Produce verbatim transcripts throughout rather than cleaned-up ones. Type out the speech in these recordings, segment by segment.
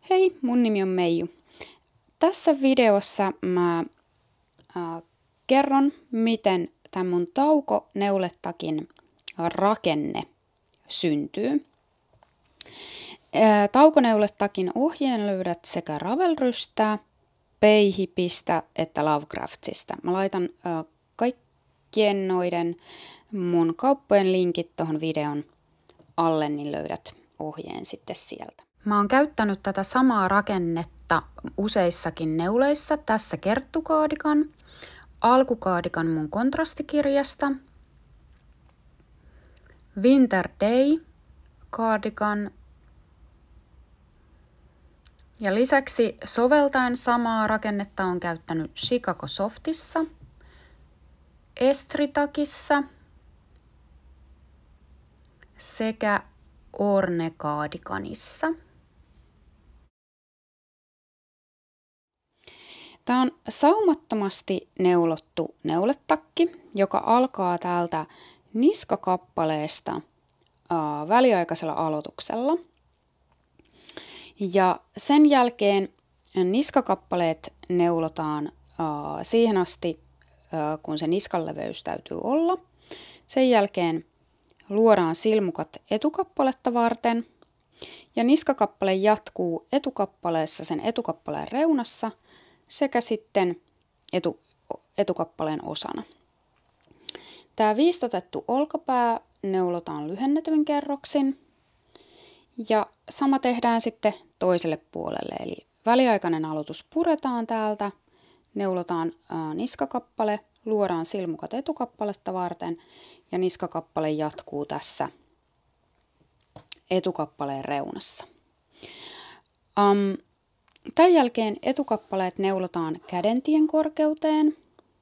Hei, mun nimi on Meiju. Tässä videossa mä äh, kerron, miten tämän mun taukoneuletakin rakenne syntyy. Äh, taukoneuletakin ohjeen löydät sekä Ravelrystä, PayHipistä että Lovecraftsista. Mä laitan äh, kaikkien noiden mun kauppojen linkit tuohon videon alle, niin löydät ohjeen sitten sieltä. Mä oon käyttänyt tätä samaa rakennetta useissakin neuleissa. Tässä kerttukaadikan, alkukaadikan mun kontrastikirjasta, Winter Day kaadikan ja lisäksi soveltaen samaa rakennetta on käyttänyt Chicago Softissa, Estritakissa sekä Orne kaadikanissa. Tämä on saumattomasti neulottu neuletakki, joka alkaa täältä niskakappaleesta ää, väliaikaisella aloituksella. Ja sen jälkeen niskakappaleet neulotaan ää, siihen asti, ää, kun se niskan leveys täytyy olla. Sen jälkeen luodaan silmukat etukappaletta varten. Ja niskakappale jatkuu etukappaleessa sen etukappaleen reunassa sekä sitten etu, etukappaleen osana. Tämä viistotettu olkapää neulotaan lyhennetyin kerroksin ja sama tehdään sitten toiselle puolelle. Eli väliaikainen aloitus puretaan täältä, neulotaan ää, niskakappale, luodaan silmukat etukappaletta varten ja niskakappale jatkuu tässä etukappaleen reunassa. Um, Tämän jälkeen etukappaleet neulotaan kädentien korkeuteen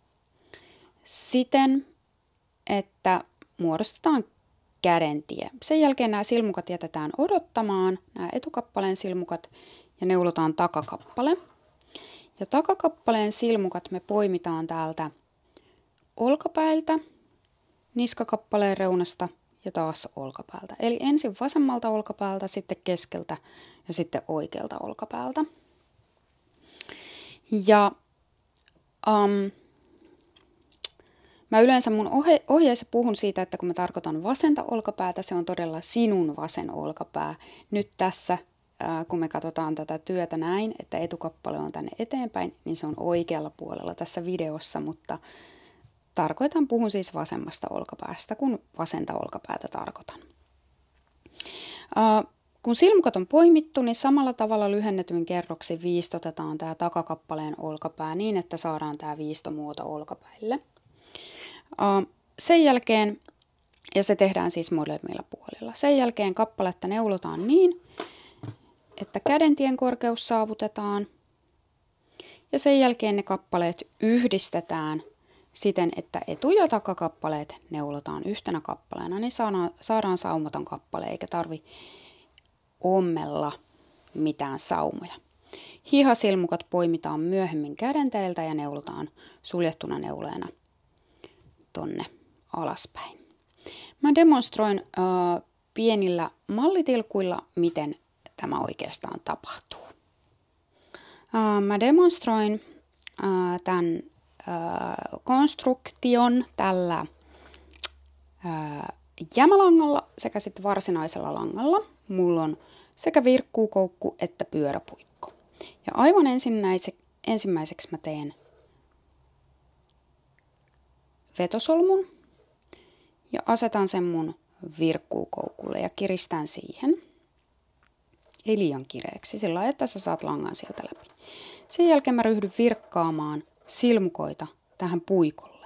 siten, että muodostetaan kädentie. Sen jälkeen nämä silmukat jätetään odottamaan, nämä etukappaleen silmukat, ja neulotaan takakappale. Ja takakappaleen silmukat me poimitaan täältä olkapäiltä, niskakappaleen reunasta ja taas olkapäältä. Eli ensin vasemmalta olkapäältä, sitten keskeltä ja sitten oikealta olkapäältä. Ja um, mä yleensä mun ohje- ohjeessa puhun siitä, että kun mä tarkoitan vasenta olkapäätä, se on todella sinun vasen olkapää. Nyt tässä, äh, kun me katsotaan tätä työtä näin, että etukappale on tänne eteenpäin, niin se on oikealla puolella tässä videossa, mutta tarkoitan, puhun siis vasemmasta olkapäästä, kun vasenta olkapäätä tarkoitan. Uh, kun silmukat on poimittu, niin samalla tavalla lyhennetyin kerroksin viistotetaan tämä takakappaleen olkapää niin, että saadaan tämä viistomuoto olkapäille. Uh, sen jälkeen, ja se tehdään siis molemmilla puolilla, sen jälkeen kappaletta neulotaan niin, että kädentien korkeus saavutetaan, ja sen jälkeen ne kappaleet yhdistetään siten, että etu- ja takakappaleet neulotaan yhtenä kappaleena, niin saadaan, saadaan saumaton kappale, eikä tarvi ommella mitään saumoja. Hihasilmukat poimitaan myöhemmin kädenteiltä ja neulotaan suljettuna neuleena tonne alaspäin. Mä demonstroin äh, pienillä mallitilkuilla, miten tämä oikeastaan tapahtuu. Äh, mä demonstroin äh, tämän äh, konstruktion tällä äh, jämälangalla sekä sitten varsinaisella langalla. Mulla on sekä virkkuukoukku että pyöräpuikko. Ja aivan ensimmäiseksi mä teen vetosolmun ja asetan sen mun virkkuukoukulle ja kiristän siihen. Ei liian kireeksi, sillä lailla, että sä saat langan sieltä läpi. Sen jälkeen mä ryhdyn virkkaamaan silmukoita tähän puikolle.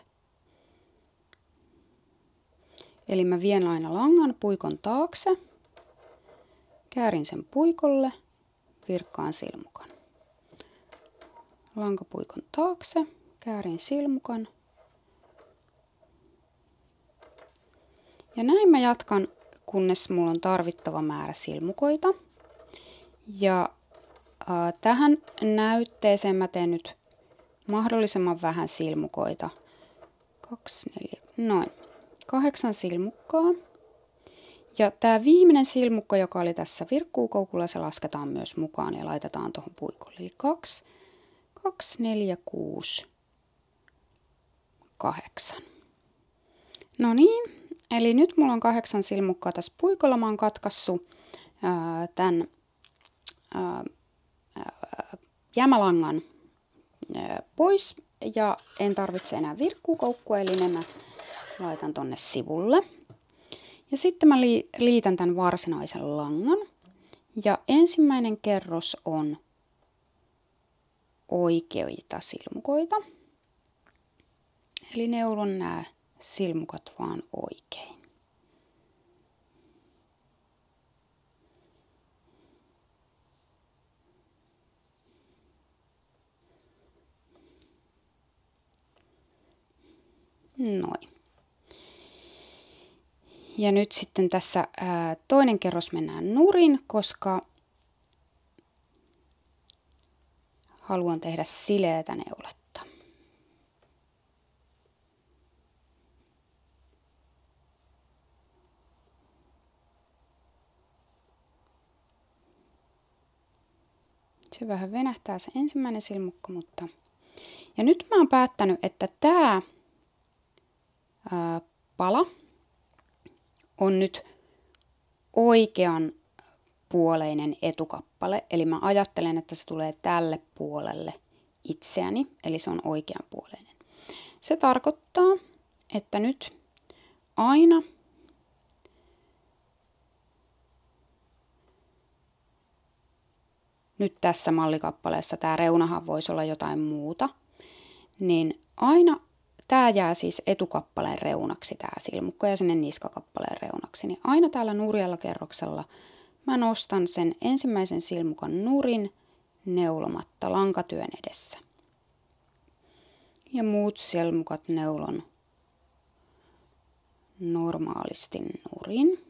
Eli mä vien aina langan puikon taakse. Käärin sen puikolle, virkkaan silmukan. Lankapuikon taakse, käärin silmukan. Ja näin mä jatkan, kunnes mulla on tarvittava määrä silmukoita. Ja äh, tähän näytteeseen mä teen nyt mahdollisimman vähän silmukoita. Kaksi, neljä, noin. Kahdeksan silmukkaa. Ja tämä viimeinen silmukka, joka oli tässä virkkuukoukulla, se lasketaan myös mukaan ja laitetaan tuohon puikolle. Eli kaksi, kaksi, neljä, kuusi, kahdeksan. No niin, eli nyt mulla on kahdeksan silmukkaa tässä puikolla. Mä oon katkaissut ää, tämän ää, ää, jämälangan ää, pois ja en tarvitse enää virkkuukoukkua, eli ne mä laitan tonne sivulle. Ja sitten mä liitän tämän varsinaisen langan. Ja ensimmäinen kerros on oikeita silmukoita. Eli neulon nämä silmukat vaan oikein. Noin. Ja nyt sitten tässä ää, toinen kerros mennään nurin, koska haluan tehdä sileätä neuletta. Se vähän venähtää se ensimmäinen silmukka, mutta... Ja nyt mä oon päättänyt, että tää ää, pala on nyt oikean puoleinen etukappale. Eli mä ajattelen, että se tulee tälle puolelle itseäni, eli se on oikean puoleinen. Se tarkoittaa, että nyt aina nyt tässä mallikappaleessa, tämä reunahan voisi olla jotain muuta, niin aina tämä jää siis etukappaleen reunaksi, tämä silmukka, ja sinne niskakappaleen reunaksi. Niin aina täällä nurjalla kerroksella mä nostan sen ensimmäisen silmukan nurin neulomatta lankatyön edessä. Ja muut silmukat neulon normaalisti nurin.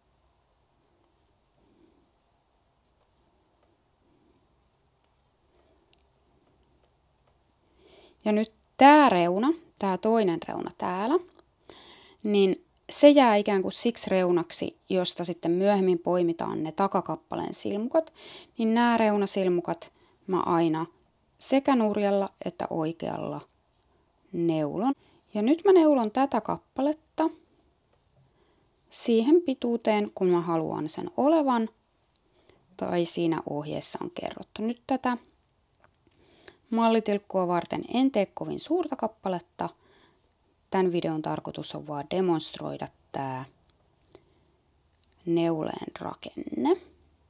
Ja nyt tämä reuna, tämä toinen reuna täällä, niin se jää ikään kuin siksi reunaksi, josta sitten myöhemmin poimitaan ne takakappaleen silmukat, niin nämä reunasilmukat mä aina sekä nurjalla että oikealla neulon. Ja nyt mä neulon tätä kappaletta siihen pituuteen, kun mä haluan sen olevan, tai siinä ohjeessa on kerrottu. Nyt tätä mallitilkkua varten en tee kovin suurta kappaletta. Tämän videon tarkoitus on vaan demonstroida tämä neuleen rakenne.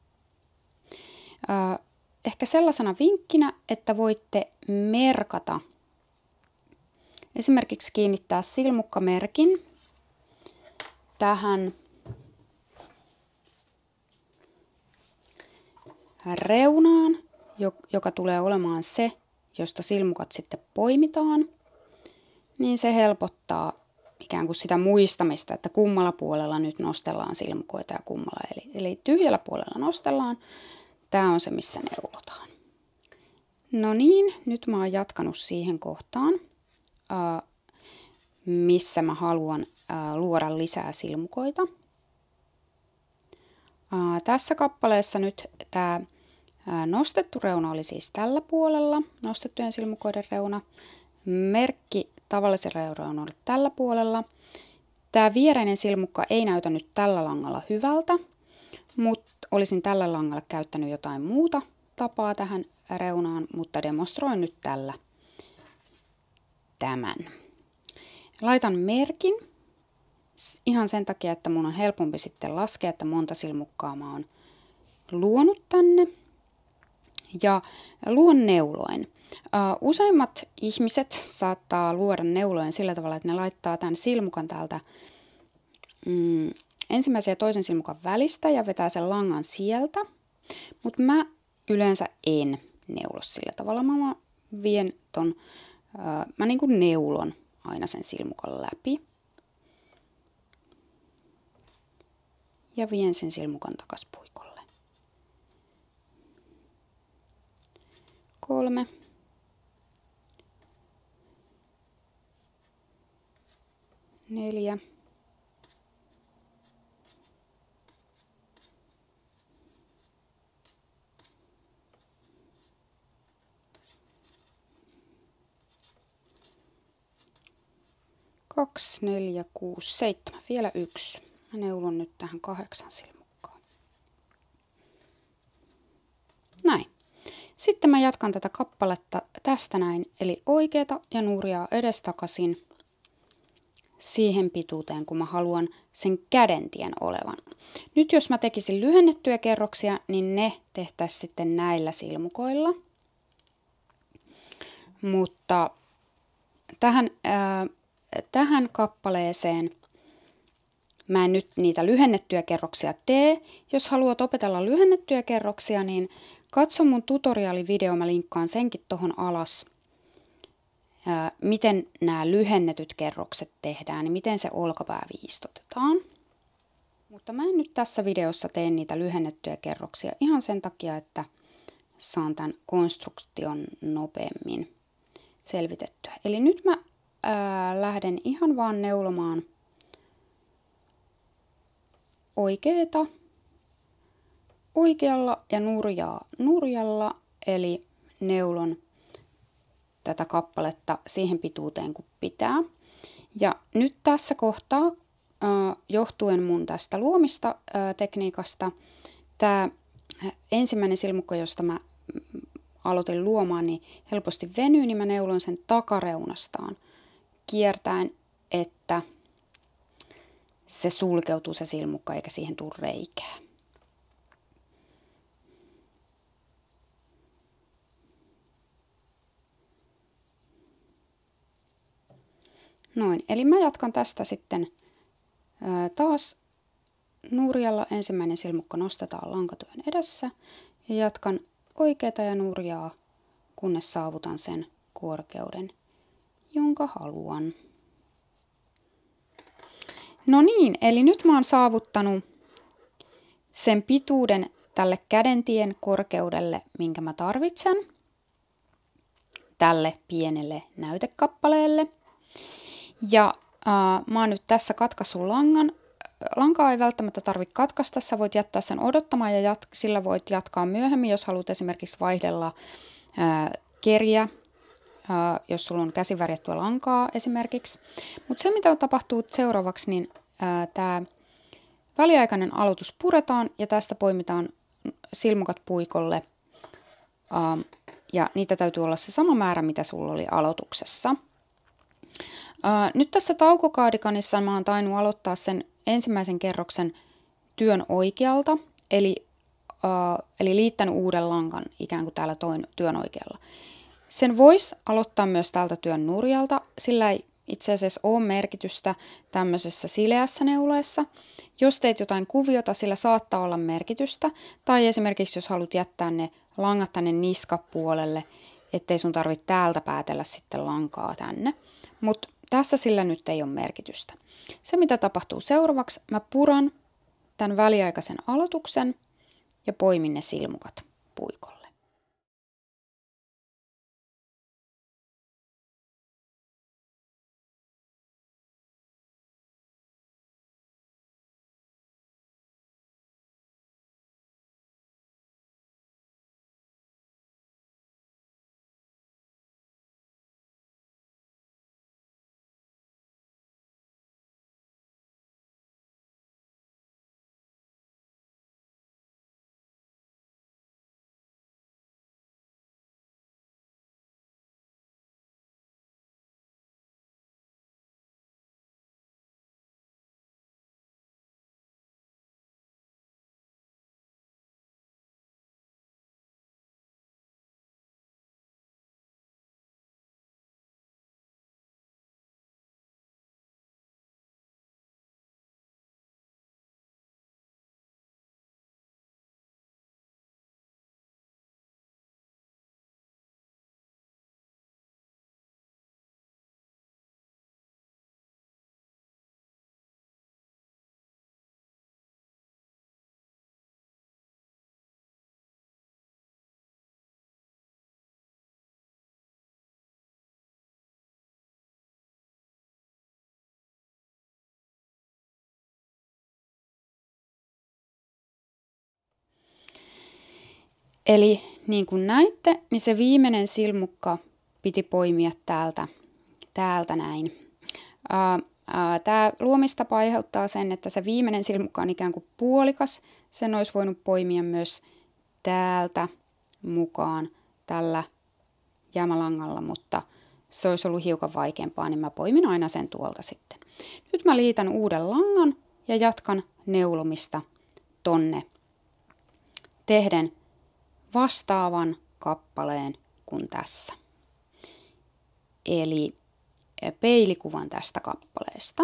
Ehkä sellaisena vinkkinä, että voitte merkata, esimerkiksi kiinnittää silmukkamerkin tähän reunaan, joka tulee olemaan se, josta silmukat sitten poimitaan, niin se helpottaa ikään kuin sitä muistamista, että kummalla puolella nyt nostellaan silmukoita ja kummalla. Eli, eli tyhjällä puolella nostellaan. Tämä on se, missä neulotaan. No niin, nyt mä oon jatkanut siihen kohtaan, missä mä haluan luoda lisää silmukoita. Tässä kappaleessa nyt tämä nostettu reuna oli siis tällä puolella, nostettujen silmukoiden reuna. Merkki tavallisen reunan oli tällä puolella. Tämä viereinen silmukka ei näytä nyt tällä langalla hyvältä, mutta olisin tällä langalla käyttänyt jotain muuta tapaa tähän reunaan, mutta demonstroin nyt tällä tämän. Laitan merkin ihan sen takia, että mun on helpompi sitten laskea, että monta silmukkaa mä oon luonut tänne. Ja luon neuloin. Uh, useimmat ihmiset saattaa luoda neuloin sillä tavalla, että ne laittaa tämän silmukan täältä mm, ensimmäisen ja toisen silmukan välistä ja vetää sen langan sieltä. Mutta mä yleensä en neulo sillä tavalla. Mä vien ton, uh, mä niin kuin neulon aina sen silmukan läpi. Ja vien sen silmukan takas puikolle. Kolme. Neljä. kaksi, neljä, kuusi, seitsemän. Vielä yksi. Mä neulon nyt tähän kahdeksan silmukkaa. Näin. Sitten mä jatkan tätä kappaletta tästä näin, eli oikeata ja nurjaa edestakaisin siihen pituuteen, kun mä haluan sen kädentien olevan. Nyt jos mä tekisin lyhennettyjä kerroksia, niin ne tehtäisiin sitten näillä silmukoilla. Mutta tähän, ää, tähän kappaleeseen mä en nyt niitä lyhennettyjä kerroksia tee. Jos haluat opetella lyhennettyjä kerroksia, niin katso mun tutoriaalivideo, mä linkkaan senkin tohon alas. Ää, miten nämä lyhennetyt kerrokset tehdään, niin miten se olkapää viistotetaan. Mutta mä en nyt tässä videossa tee niitä lyhennettyjä kerroksia ihan sen takia, että saan tämän konstruktion nopeammin selvitettyä. Eli nyt mä ää, lähden ihan vaan neulomaan oikeeta oikealla ja nurjaa nurjalla, eli neulon tätä kappaletta siihen pituuteen kuin pitää. Ja nyt tässä kohtaa, äh, johtuen mun tästä luomista äh, tekniikasta, tämä ensimmäinen silmukko, josta mä aloitin luomaan, niin helposti venyy, niin mä neulon sen takareunastaan kiertäen, että se sulkeutuu se silmukka eikä siihen tule reikää. Noin, eli mä jatkan tästä sitten ää, taas nurjalla. Ensimmäinen silmukka nostetaan lankatyön edessä ja jatkan oikeata ja nurjaa, kunnes saavutan sen korkeuden, jonka haluan. No niin, eli nyt mä oon saavuttanut sen pituuden tälle kädentien korkeudelle, minkä mä tarvitsen tälle pienelle näytekappaleelle. Ja äh, mä oon nyt tässä katkaissut langan. Lankaa ei välttämättä tarvitse katkaista, sä voit jättää sen odottamaan ja jat- sillä voit jatkaa myöhemmin, jos haluat esimerkiksi vaihdella äh, keriä, äh, jos sulla on käsivärjättyä lankaa esimerkiksi. Mutta se mitä tapahtuu seuraavaksi, niin äh, tämä väliaikainen aloitus puretaan ja tästä poimitaan silmukat puikolle. Äh, ja niitä täytyy olla se sama määrä, mitä sulla oli aloituksessa. Uh, nyt tässä taukokaardikanissa mä oon tainnut aloittaa sen ensimmäisen kerroksen työn oikealta, eli, uh, eli liittänyt uuden langan ikään kuin täällä toin työn oikealla. Sen voisi aloittaa myös täältä työn nurjalta, sillä ei itse asiassa ole merkitystä tämmöisessä sileässä neuleessa. Jos teet jotain kuviota, sillä saattaa olla merkitystä, tai esimerkiksi jos haluat jättää ne langat tänne niskapuolelle, ettei sun tarvitse täältä päätellä sitten lankaa tänne. Mutta tässä sillä nyt ei ole merkitystä. Se mitä tapahtuu seuraavaksi, mä puran tämän väliaikaisen aloituksen ja poimin ne silmukat puikolle. Eli niin kuin näitte, niin se viimeinen silmukka piti poimia täältä, täältä näin Tämä luomistapa aiheuttaa sen, että se viimeinen silmukka on ikään kuin puolikas. Sen olisi voinut poimia myös täältä mukaan tällä jäämälangalla, mutta se olisi ollut hiukan vaikeampaa, niin mä poimin aina sen tuolta sitten. Nyt mä liitän uuden langan ja jatkan neulomista tonne tehden vastaavan kappaleen kuin tässä. Eli peilikuvan tästä kappaleesta.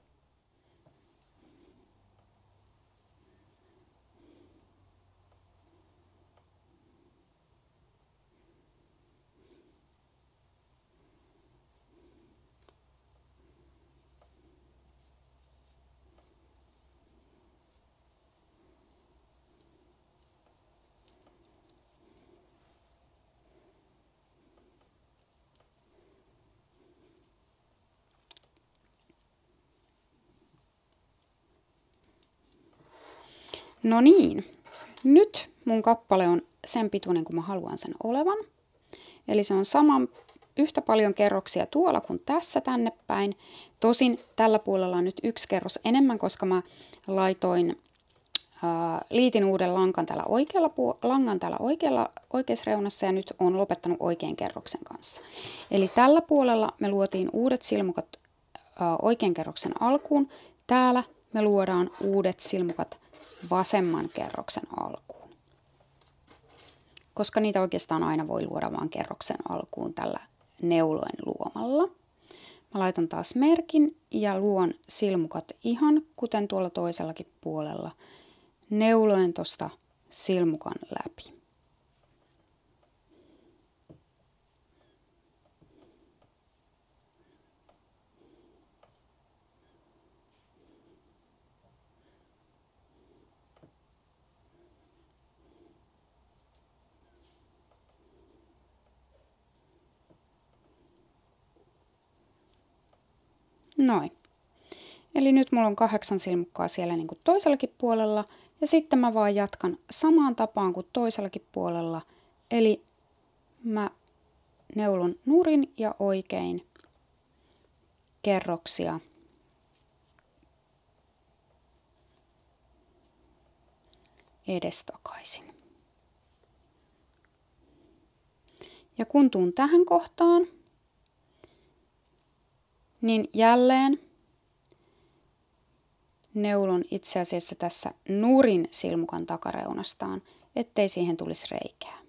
No niin, nyt mun kappale on sen pituinen kuin mä haluan sen olevan. Eli se on saman yhtä paljon kerroksia tuolla kuin tässä tänne päin. Tosin tällä puolella on nyt yksi kerros enemmän, koska mä laitoin, ää, liitin uuden langan täällä oikealla, langan täällä oikealla, oikeassa reunassa ja nyt on lopettanut oikean kerroksen kanssa. Eli tällä puolella me luotiin uudet silmukat ää, oikean kerroksen alkuun. Täällä me luodaan uudet silmukat vasemman kerroksen alkuun. Koska niitä oikeastaan aina voi luoda vain kerroksen alkuun tällä neulojen luomalla. Mä laitan taas merkin ja luon silmukat ihan kuten tuolla toisellakin puolella neulojen tuosta silmukan läpi. Noin. Eli nyt mulla on kahdeksan silmukkaa siellä niin kuin toisellakin puolella. Ja sitten mä vaan jatkan samaan tapaan kuin toisellakin puolella. Eli mä neulon nurin ja oikein kerroksia. Edestakaisin. Ja kun tuun tähän kohtaan, niin jälleen neulon itse asiassa tässä nurin silmukan takareunastaan, ettei siihen tulisi reikää.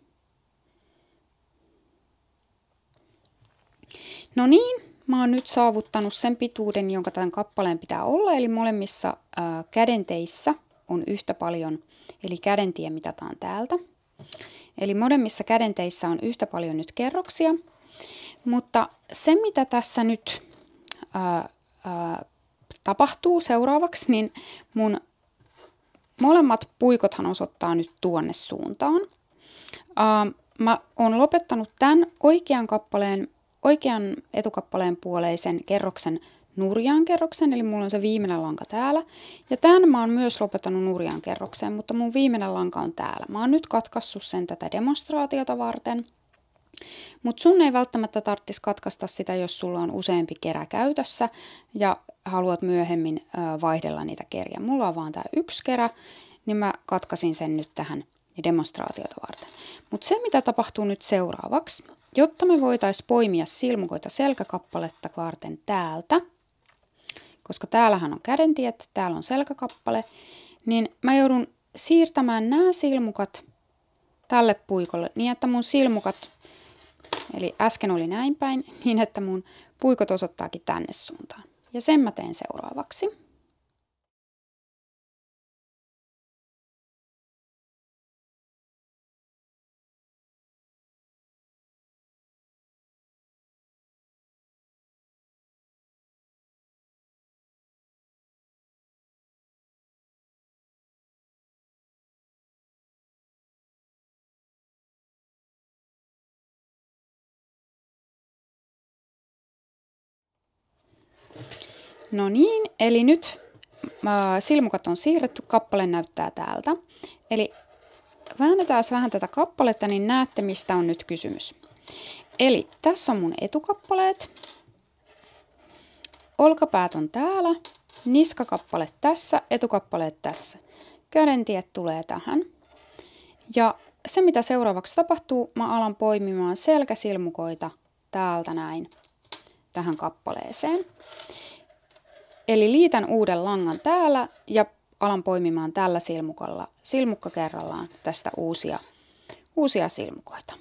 No niin, mä oon nyt saavuttanut sen pituuden, jonka tämän kappaleen pitää olla, eli molemmissa ää, kädenteissä on yhtä paljon, eli kädentie mitataan täältä. Eli molemmissa kädenteissä on yhtä paljon nyt kerroksia, mutta se mitä tässä nyt Ää, ää, tapahtuu seuraavaksi, niin mun molemmat puikothan osoittaa nyt tuonne suuntaan. Ää, mä oon lopettanut tämän oikean kappaleen, oikean etukappaleen puoleisen kerroksen nurjaan kerroksen, eli mulla on se viimeinen lanka täällä. Ja tämän mä oon myös lopettanut nurjaan kerrokseen, mutta mun viimeinen lanka on täällä. Mä oon nyt katkaissut sen tätä demonstraatiota varten. Mutta sun ei välttämättä tarvitsisi katkaista sitä, jos sulla on useampi kerä käytössä ja haluat myöhemmin ö, vaihdella niitä keriä. Mulla on vaan tämä yksi kerä, niin mä katkasin sen nyt tähän demonstraatiota varten. Mutta se, mitä tapahtuu nyt seuraavaksi, jotta me voitaisiin poimia silmukoita selkäkappaletta varten täältä, koska täällähän on kädentiet, täällä on selkäkappale, niin mä joudun siirtämään nämä silmukat tälle puikolle niin, että mun silmukat, eli äsken oli näin päin, niin että mun puikot osoittaakin tänne suuntaan. Ja sen mä teen seuraavaksi. No niin, eli nyt äh, silmukat on siirretty, kappale näyttää täältä. Eli väännetään vähän tätä kappaletta, niin näette, mistä on nyt kysymys. Eli tässä on mun etukappaleet. olkapäät on täällä, niskakappale tässä, etukappaleet tässä. Kädentiet tulee tähän. Ja se mitä seuraavaksi tapahtuu, mä alan poimimaan selkäsilmukoita täältä näin tähän kappaleeseen. Eli liitän uuden langan täällä ja alan poimimaan tällä silmukalla, silmukka kerrallaan tästä uusia, uusia silmukoita.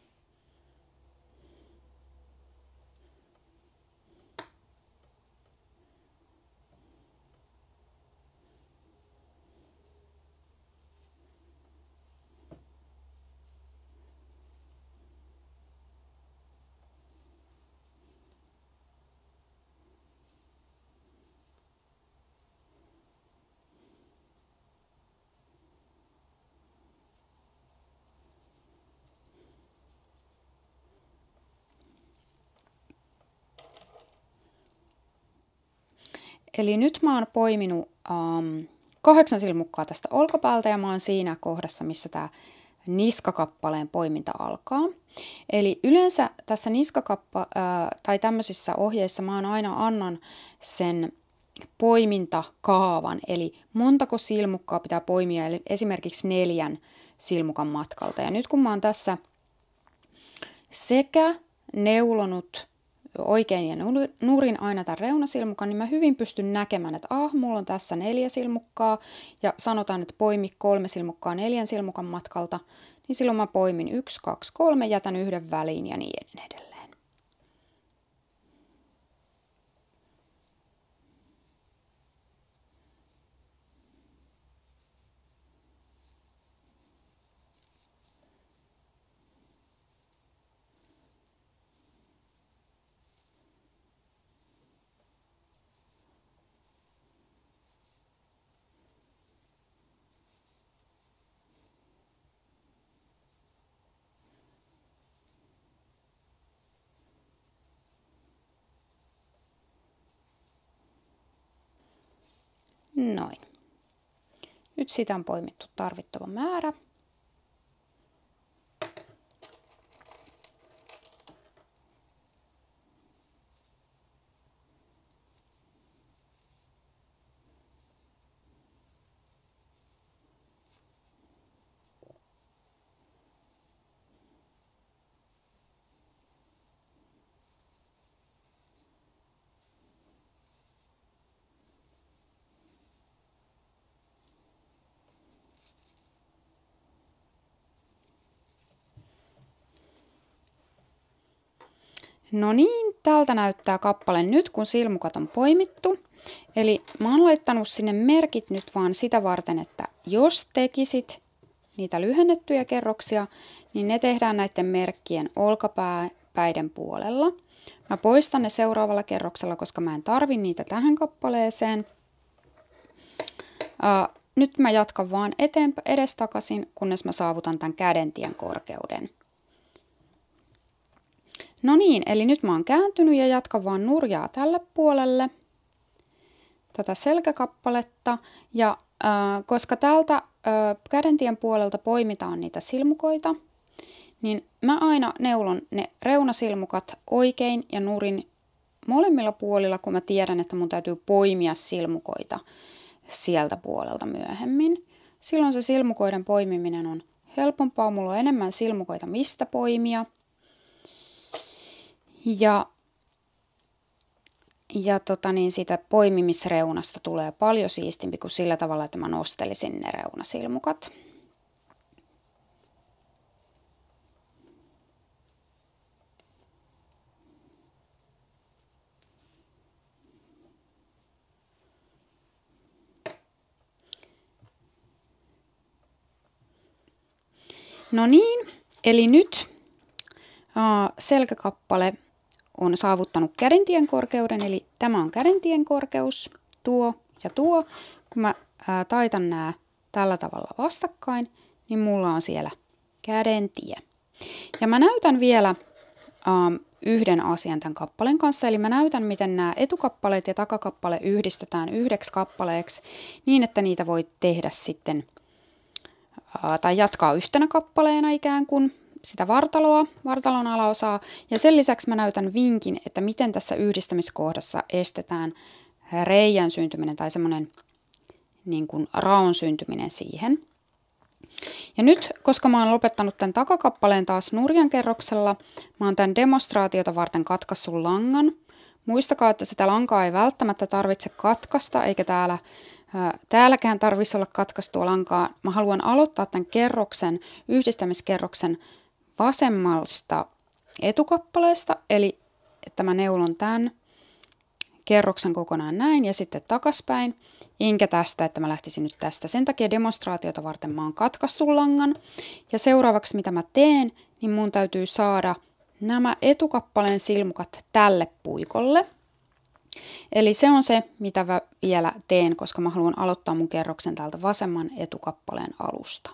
Eli nyt mä oon poiminut um, kahdeksan silmukkaa tästä olkapäältä ja mä oon siinä kohdassa, missä tää niskakappaleen poiminta alkaa. Eli yleensä tässä niskakappa äh, tai tämmöisissä ohjeissa mä aina annan sen poimintakaavan, eli montako silmukkaa pitää poimia, eli esimerkiksi neljän silmukan matkalta. Ja nyt kun mä oon tässä sekä neulonut oikein ja nurin aina tämän reunasilmukan, niin mä hyvin pystyn näkemään, että ah, mulla on tässä neljä silmukkaa ja sanotaan, että poimi kolme silmukkaa neljän silmukan matkalta, niin silloin mä poimin yksi, kaksi, kolme, jätän yhden väliin ja niin edelleen. Noin. Nyt siitä on poimittu tarvittava määrä. No niin, tältä näyttää kappale nyt, kun silmukat on poimittu. Eli mä oon laittanut sinne merkit nyt vaan sitä varten, että jos tekisit niitä lyhennettyjä kerroksia, niin ne tehdään näiden merkkien olkapäiden puolella. Mä poistan ne seuraavalla kerroksella, koska mä en tarvi niitä tähän kappaleeseen. Uh, nyt mä jatkan vaan eteenpäin edestakaisin, kunnes mä saavutan tämän kädentien korkeuden. No niin, eli nyt mä oon kääntynyt ja jatkan vaan nurjaa tälle puolelle tätä selkäkappaletta. Ja äh, koska täältä äh, kädentien puolelta poimitaan niitä silmukoita, niin mä aina neulon ne reunasilmukat oikein ja nurin molemmilla puolilla, kun mä tiedän, että mun täytyy poimia silmukoita sieltä puolelta myöhemmin. Silloin se silmukoiden poimiminen on helpompaa, mulla on enemmän silmukoita mistä poimia. Ja, ja tota niin, siitä poimimisreunasta tulee paljon siistimpi kuin sillä tavalla, että mä nostelisin ne reunasilmukat. No niin, eli nyt uh, selkäkappale on saavuttanut kädentien korkeuden, eli tämä on kädentien korkeus, tuo ja tuo. Kun mä ää, taitan nämä tällä tavalla vastakkain, niin mulla on siellä kädentie. Ja mä näytän vielä ähm, yhden asian tämän kappaleen kanssa, eli mä näytän, miten nämä etukappaleet ja takakappale yhdistetään yhdeksi kappaleeksi, niin että niitä voi tehdä sitten, ää, tai jatkaa yhtenä kappaleena ikään kuin, sitä vartaloa, vartalon alaosaa. Ja sen lisäksi mä näytän vinkin, että miten tässä yhdistämiskohdassa estetään reijän syntyminen tai semmoinen niin kuin raon syntyminen siihen. Ja nyt, koska mä oon lopettanut tämän takakappaleen taas nurjan kerroksella, mä oon tämän demonstraatiota varten katkaissut langan. Muistakaa, että sitä lankaa ei välttämättä tarvitse katkaista, eikä täällä, ää, täälläkään tarvitse olla katkaistua lankaa. Mä haluan aloittaa tämän kerroksen, yhdistämiskerroksen vasemmasta etukappaleesta, eli että mä neulon tämän kerroksen kokonaan näin ja sitten takaspäin, enkä tästä, että mä lähtisin nyt tästä. Sen takia demonstraatiota varten mä oon katkaissut langan. Ja seuraavaksi mitä mä teen, niin mun täytyy saada nämä etukappaleen silmukat tälle puikolle. Eli se on se, mitä mä vielä teen, koska mä haluan aloittaa mun kerroksen täältä vasemman etukappaleen alusta.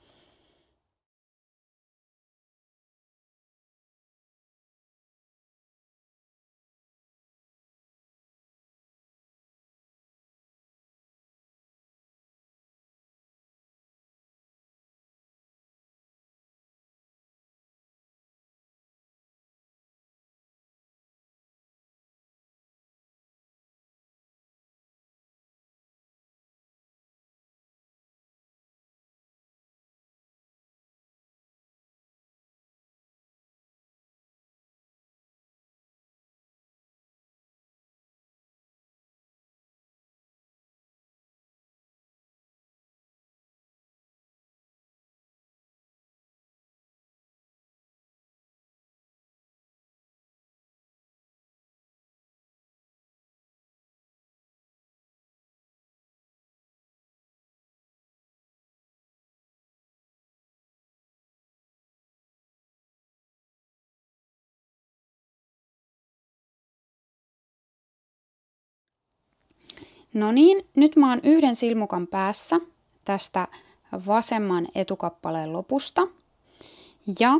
No niin, nyt mä oon yhden silmukan päässä tästä vasemman etukappaleen lopusta. Ja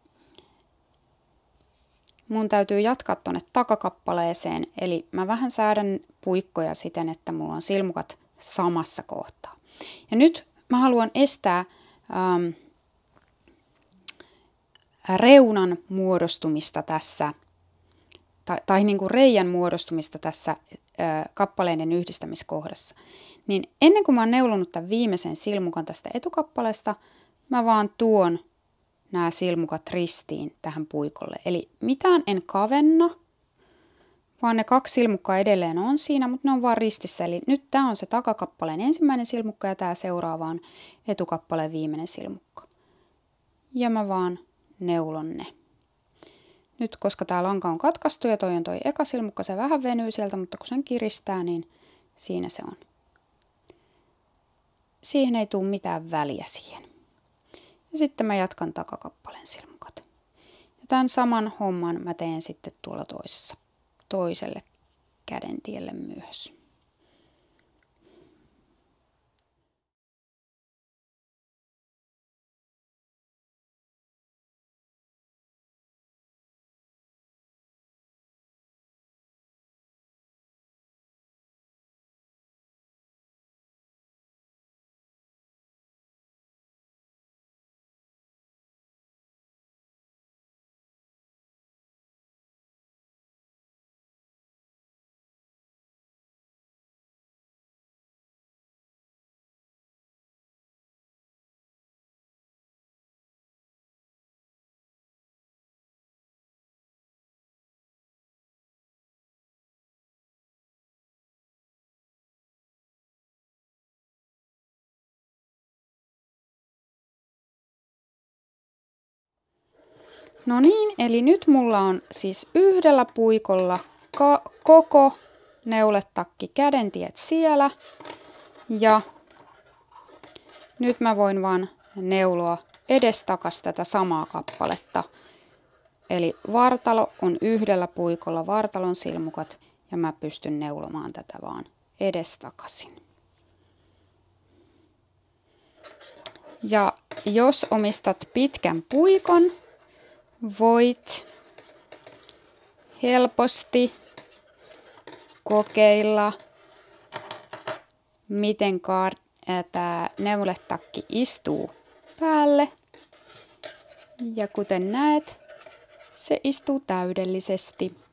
mun täytyy jatkaa tonne takakappaleeseen, eli mä vähän säädän puikkoja siten, että mulla on silmukat samassa kohtaa. Ja nyt mä haluan estää ähm, reunan muodostumista tässä, tai, tai niin kuin reijän muodostumista tässä äh, kappaleiden yhdistämiskohdassa. Niin ennen kuin mä oon neulonut tämän viimeisen silmukan tästä etukappaleesta, mä vaan tuon nämä silmukat ristiin tähän puikolle. Eli mitään en kavenna, vaan ne kaksi silmukkaa edelleen on siinä, mutta ne on vaan ristissä. Eli nyt tämä on se takakappaleen ensimmäinen silmukka ja tämä seuraava on etukappaleen viimeinen silmukka. Ja mä vaan neulon ne. Nyt koska tämä lanka on katkaistu ja toi on toi eka silmukka, se vähän venyy sieltä, mutta kun sen kiristää, niin siinä se on. Siihen ei tule mitään väliä siihen. Ja sitten mä jatkan takakappaleen silmukat. Ja tämän saman homman mä teen sitten tuolla toisessa, toiselle kädentielle myös. No niin, eli nyt mulla on siis yhdellä puikolla ka- koko neuletakki kädentiet siellä. Ja nyt mä voin vaan neuloa edestakas tätä samaa kappaletta. Eli vartalo on yhdellä puikolla, vartalon silmukat, ja mä pystyn neulomaan tätä vaan edestakaisin. Ja jos omistat pitkän puikon, voit helposti kokeilla, miten tämä neuletakki istuu päälle. Ja kuten näet, se istuu täydellisesti.